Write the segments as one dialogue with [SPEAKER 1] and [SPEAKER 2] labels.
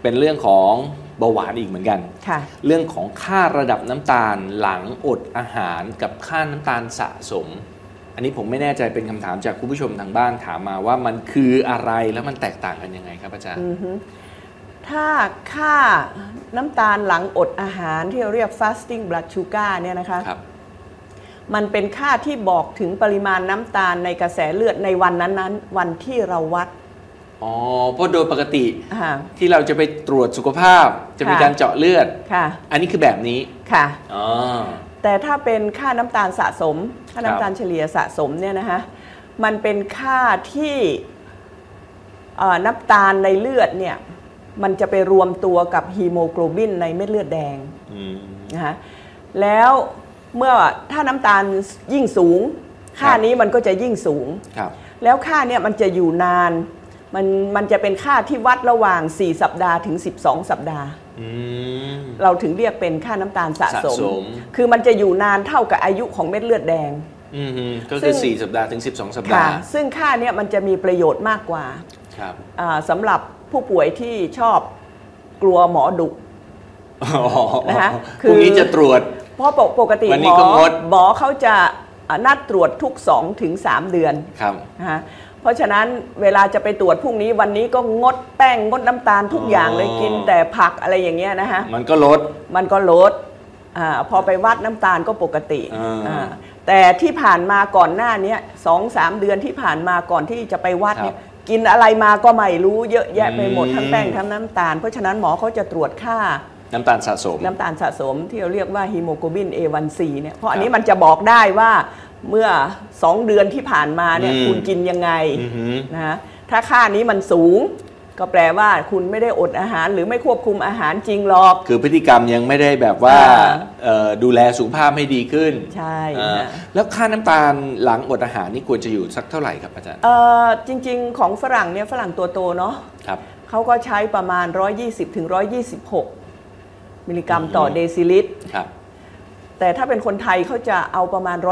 [SPEAKER 1] เป็นเรื่องของเบาหวานอีกเหมือนกันเรื่องของค่าระดับน้ำตาลหลังอดอาหารกับค่าน้ำตาลสะสมอันนี้ผมไม่แน่ใจเป็นคำถามจากคุณผู้ชมทางบ้านถามมาว่ามันคืออะไรแล้วมันแตกต่างกันยังไงครับอาจารย์
[SPEAKER 2] ถ้าค่าน้ำตาลหลังอดอาหารที่เราเรียก fasting blood sugar เนี่ยนะคะมันเป็นค่าที่บอกถึงปริมาณน้ำตาลในกระแสเลือดในวันนั้นๆวันที่เราวัด
[SPEAKER 1] อ๋อเพราะโดยปกติที่เราจะไปตรวจสุขภาพจะมีการเจาะเลือดอันนี้คือแบบนี้
[SPEAKER 2] ค่ะแต่ถ้าเป็นค่าน้ำตาลสะสมค่าน้ำตาลเฉลี่ยสะสมเนี่ยนะคะมันเป็นค่าที่น้ำตาลในเลือดเนี่ยมันจะไปรวมตัวกับฮีโมโกลบินในเม็ดเลือดแดงนะคะแล้วเมื่อถ้าน้ำตาลยิ่งสูงค่านี้มันก็จะยิ่งสูงแล้วค่าเนี่ยมันจะอยู่นานมันจะเป็นค่าที่วัดระหว่าง4สัปดาห์ถึง12สัปดาห์เราถึงเรียกเป็นค่าน้ำตาลสะสมคือมันจะอยู่นานเท่ากับอายุของเม็ดเลือดแดง
[SPEAKER 1] ก็คือ4สัปดาห์ถึง12สัปดาห์
[SPEAKER 2] ซึ่งค่านี้มันจะมีประโยชน์มากกว่าสำหรับผู้ป่วยที่ชอบกลัวหมอดุ
[SPEAKER 1] นะคะคือพรุ่งนี้จะตรวจ
[SPEAKER 2] เพราะปกติหมอเขาจะนัดตรวจทุก2 ถึง 3 เดือนนะคะเพราะฉะนั้นเวลาจะไปตรวจพรุ่งนี้วันนี้ก็งดแป้งงดน้ำตาลทุกอย่างเลยกินแต่ผักอะไรอย่างเงี้ยนะคะ
[SPEAKER 1] มันก็ลด
[SPEAKER 2] พอไปวัดน้ำตาลก็ปกติแต่ที่ผ่านมาก่อนหน้านี้2-3 เดือนที่ผ่านมาก่อนที่จะไปวัดเนี่ยกินอะไรมาก็ไม่รู้เยอะแยะไปหมดทั้งแป้งทั้งน้ำตาลเพราะฉะนั้นหมอเขาจะตรวจค่า
[SPEAKER 1] น้ำตาลสะ
[SPEAKER 2] สมที่เราเรียกว่าฮีโมโกลบิน A1C เนี่ยเพราะอันนี้มันจะบอกได้ว่าเมื่อ2 เดือนที่ผ่านมาเนี่ยคุณกินยังไงนะถ้าค่านี้มันสูงก็แปลว่าคุณไม่ได้อดอาหารหรือไม่ควบคุมอาหารจริงหรอก
[SPEAKER 1] คือพฤติกรรมยังไม่ได้แบบว่าดูแลสุขภาพให้ดีขึ้น
[SPEAKER 2] ใช่
[SPEAKER 1] แล้วค่าน้ำตาลหลังอดอาหารนี่ควรจะอยู่สักเท่าไหร่ครับอาจารย์
[SPEAKER 2] จริงๆของฝรั่งเนี่ยฝรั่งตัวโตเนาะเขาก็ใช้ประมาณ120 ถึง 126 มิลลิกรัมต่อเดซิลิตรแต่ถ้าเป็นคนไทยเขาจะเอาประมาณ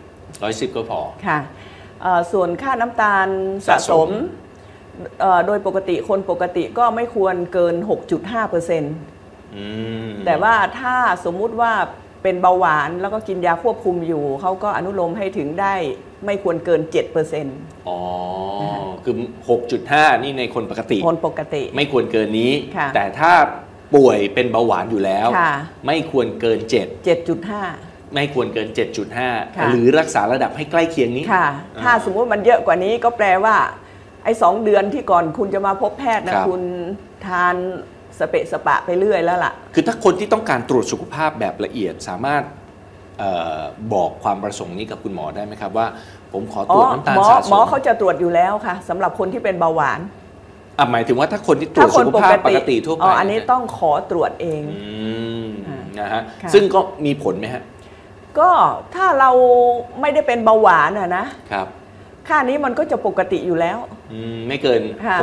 [SPEAKER 2] 110
[SPEAKER 1] ก็พอ
[SPEAKER 2] ค่ะส่วนค่าน้ำตาลสะสมโดยปกติคนปกติก็ไม่ควรเกิน 6.5%แต่ว่าถ้าสมมุติว่าเป็นเบาหวานแล้วก็กินยาควบคุมอยู่เขาก็อนุโลมให้ถึงได้ไม่ควรเกิน 7%
[SPEAKER 1] อ๋อคือ 6.5 นี่ในคนปกติไม่ควรเกินนี้แต่ถ้าป่วยเป็นเบาหวานอยู่แล้วไม่ควรเกิน 7.5 ไม่ควรเกิน 7.5 หรือรักษาระดับให้ใกล้เคียงนี้
[SPEAKER 2] ถ้าสมมติมันเยอะกว่านี้ก็แปลว่าไอ้2 เดือนที่ก่อนคุณจะมาพบแพทย์นะคุณทานสเปะสปะไปเรื่อยแล้วล่ะ
[SPEAKER 1] คือถ้าคนที่ต้องการตรวจสุขภาพแบบละเอียดสามารถบอกความประสงค์นี้กับคุณหมอได้ไหมครับว่าผมขอตรวจน้ำตาลสะสม
[SPEAKER 2] หมอเขาจะตรวจอยู่แล้วค่ะสำหรับคนที่เป็นเบาหวาน
[SPEAKER 1] หมายถึงว่าถ้าคนที่ตรวจสุขภาพปกติทั่วไป
[SPEAKER 2] อันนี้ต้องขอตรวจเอง
[SPEAKER 1] นะฮะซึ่งก็มีผลไหมฮะ
[SPEAKER 2] ก็ถ้าเราไม่ได้เป็นเบาหวานนะครับค่านี้มันก็จะปกติอยู่แล้ว
[SPEAKER 1] ไม่เกิน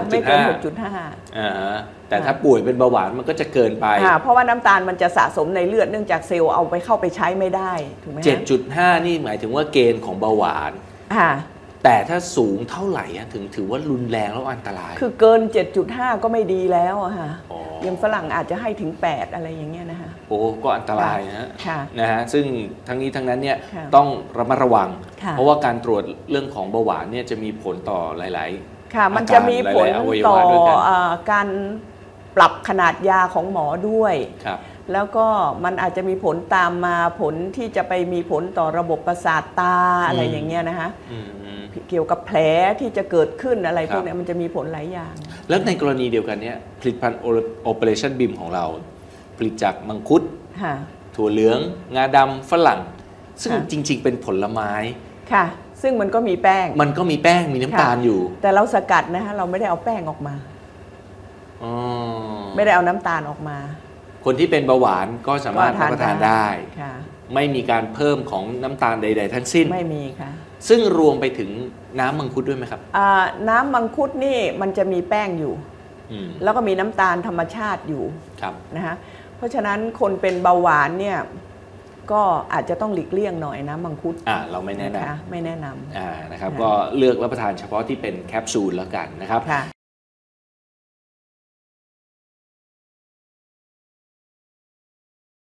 [SPEAKER 2] 6.5
[SPEAKER 1] แต่ถ้าป่วยเป็นเบาหวานมันก็จะเกินไป
[SPEAKER 2] เพราะว่าน้ำตาลมันจะสะสมในเลือดเนื่องจากเซลล์เอาไปเข้าไปใช้ไม่ได้ถูกไหม
[SPEAKER 1] 7.5 นี่หมายถึงว่าเกณฑ์ของเบาหวานแต่ถ้าสูงเท่าไหร่ถึงถือว่ารุนแรงแล้วอันตราย
[SPEAKER 2] คือเกิน 7.5 ก็ไม่ดีแล้วค่ะยังฝรั่งอาจจะให้ถึง 8อะไรอย่างเงี้ยนะคะ
[SPEAKER 1] โอ้ก็อันตรายนะฮะซึ่งทั้งนี้ทั้งนั้นเนี่ยต้องระมัดระวังเพราะว่าการตรวจเรื่องของเบาหวานเนี่ยจะมีผลต่อหลายๆ
[SPEAKER 2] ค่ะมันจะมีผลต่อการปรับขนาดยาของหมอด้วยแล้วก็มันอาจจะมีผลตามมาผลที่จะไปมีผลต่อระบบประสาทตาอะไรอย่างเงี้ยนะคะเกี่ยวกับแผลที่จะเกิดขึ้นอะไรพวกนี้มันจะมีผลหลายอย่าง
[SPEAKER 1] แล้วในกรณีเดียวกันเนี่ยผลิตภัณฑ์ Operation BIM ของเราผลิตจากมังคุดถั่วเหลืองงาดำฝรั่งซึ่งจริงๆเป็นผลไม้
[SPEAKER 2] ค่ะซึ่งมันก็มีแป้ง
[SPEAKER 1] มีน้ำตาลอยู่
[SPEAKER 2] แต่เราสกัดนะคะเราไม่ได้เอาแป้งออกมาไม่ได้เอาน้ำตาลออกมา
[SPEAKER 1] คนที่เป็นเบาหวานก็สามารถรับประทานได้ไม่มีการเพิ่มของน้ำตาลใดๆทั้งสิ้น
[SPEAKER 2] ไม่มีค่ะ
[SPEAKER 1] ซึ่งรวมไปถึงน้ำมังคุดด้วยไหมครับ
[SPEAKER 2] น้ำมังคุดนี่มันจะมีแป้งอยู่แล้วก็มีน้ำตาลธรรมชาติอยู่นะคะเพราะฉะนั้นคนเป็นเบาหวานเนี่ยก็อาจจะต้องหลีกเลี่ยงหน่อยน้ำมังคุด
[SPEAKER 1] เราไม่แนะนำ
[SPEAKER 2] นะครับ
[SPEAKER 1] ก็เลือกรับประทานเฉพาะที่เป็นแคปซูลแล้วกันนะครับ